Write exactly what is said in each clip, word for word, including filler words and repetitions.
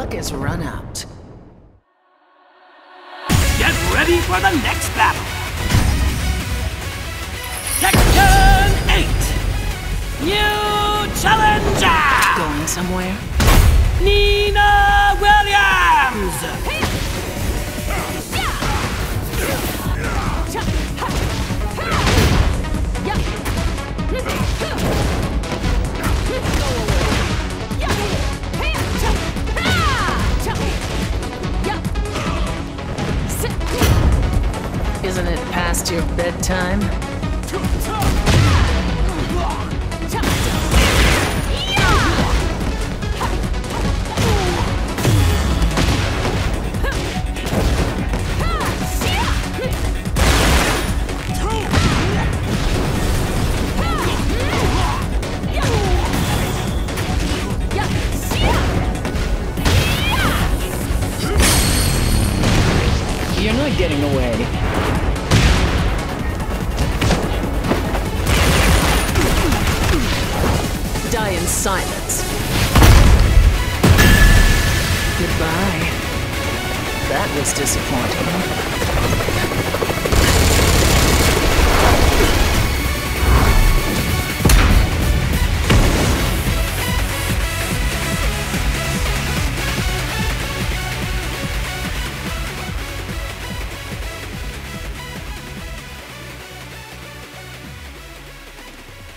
luck has run out. Get ready for the next battle! Section eight! New challenger! Going somewhere? Nina Williams! Isn't it past your bedtime? You're not getting away. Die in silence. Goodbye. That was disappointing.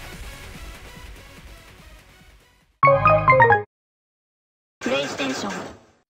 PlayStation